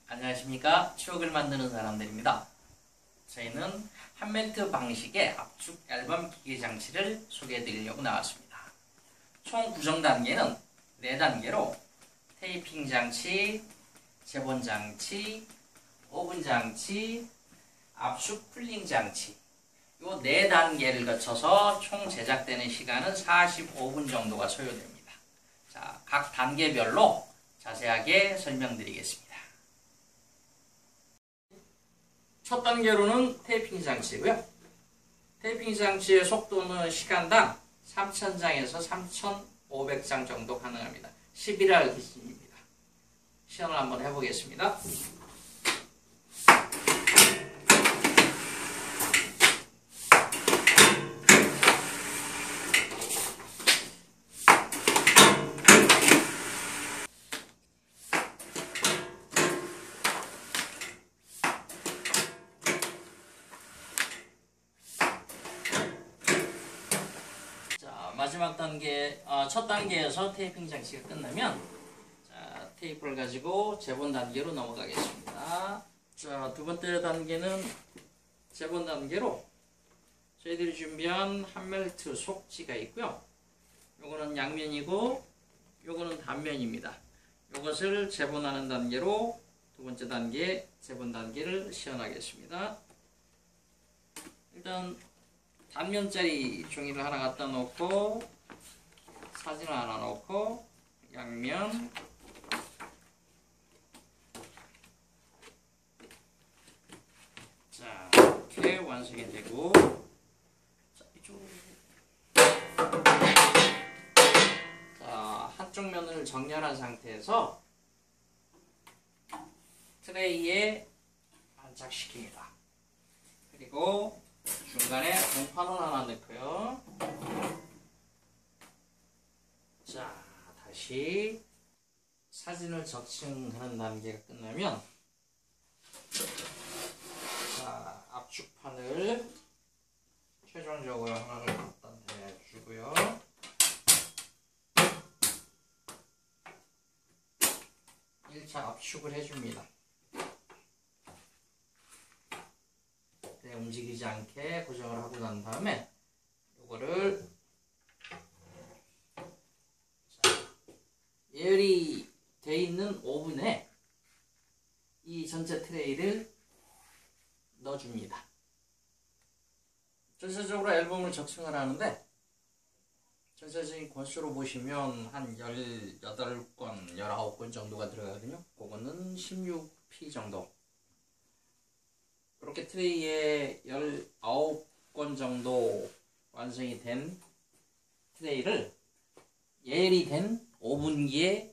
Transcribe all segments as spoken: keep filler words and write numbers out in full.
안녕하십니까. 추억을 만드는 사람들입니다. 저희는 한멜트 방식의 압축 앨범 기계 장치를 소개해 드리려고 나왔습니다. 총 구성 단계는 네 단계로 테이핑 장치, 재본 장치, 오븐 장치, 압축 쿨링 장치 요 네 단계를 거쳐서 총 제작되는 시간은 사십오 분 정도가 소요됩니다. 자, 각 단계별로 자세하게 설명드리겠습니다. 첫 단계로는 테이핑 장치고요. 테이핑 장치의 속도는 시간당 삼천 장에서 삼천오백 장 정도 가능합니다. 십일 알 기준입니다. 시연을 한번 해보겠습니다. 마지막 단계, 어, 첫 단계에서 테이핑 장치가 끝나면 자, 테이프를 가지고 재본 단계로 넘어가겠습니다. 자, 두 번째 단계는 재본 단계로 저희들이 준비한 한멜트 속지가 있고요. 요거는 양면이고 요거는 단면입니다. 요것을 재본하는 단계로 두 번째 단계 재본 단계를 시연하겠습니다. 일단 단면짜리 종이를 하나 갖다 놓고 사진을 하나 놓고 양면 자 이렇게 완성이 되고 자 이쪽 자 한쪽 면을 정렬한 상태에서 트레이에 안착시킵니다. 그리고 중간에 공판을 하나 넣고요. 자, 다시 사진을 적층하는 단계가 끝나면 자, 압축판을 최종적으로 하나를 갖다 대주고요. 일 차 압축을 해줍니다. 움직이지 않게 고정을 하고 난 다음에 요거를 자, 예열이 되어 있는 오븐에 이 전체 트레이를 넣어줍니다. 전체적으로 앨범을 적층을 하는데 전체적인 건수로 보시면 한 열여덟 권, 열아홉 권 정도가 들어가거든요. 그거는 십육 피 정도. 이렇게 트레이에 열아홉 권 정도 완성이 된 트레이를 예열이 된 오븐기에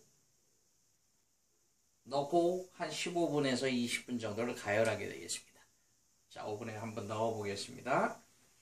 넣고 한 십오 분에서 이십 분 정도를 가열하게 되겠습니다. 자, 오븐에 한번 넣어 보겠습니다.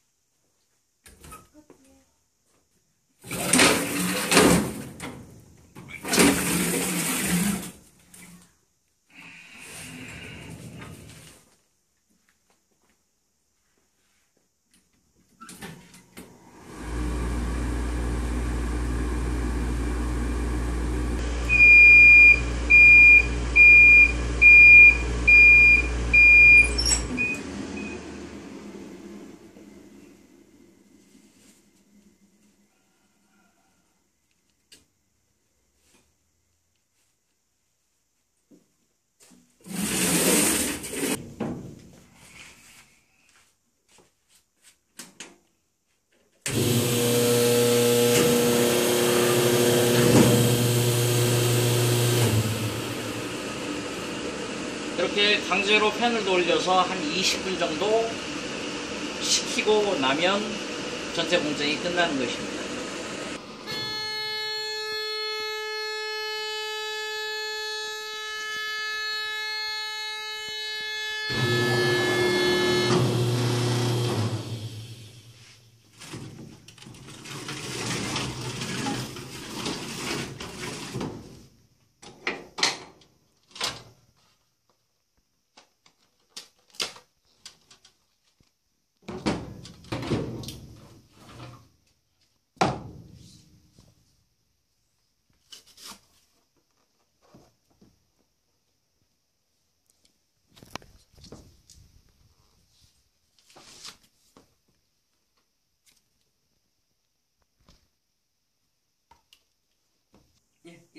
이렇게 강제로 팬을 돌려서 한 이십 분 정도 식히고 나면 전체 공정이 끝나는 것입니다.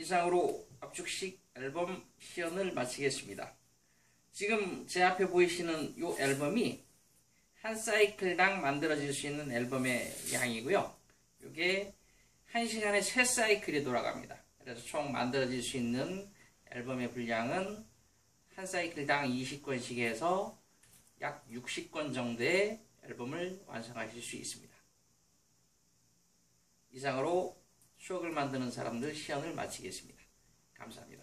이상으로 압축식 앨범 시연을 마치겠습니다. 지금 제 앞에 보이시는 이 앨범이 한 사이클당 만들어질 수 있는 앨범의 양이고요. 이게 한 시간에 세 사이클이 돌아갑니다. 그래서 총 만들어질 수 있는 앨범의 분량은 한 사이클당 이십 권씩 해서 약 육십 권 정도의 앨범을 완성하실 수 있습니다. 이상으로 추억을 만드는 사람들 시연을 마치겠습니다. 감사합니다.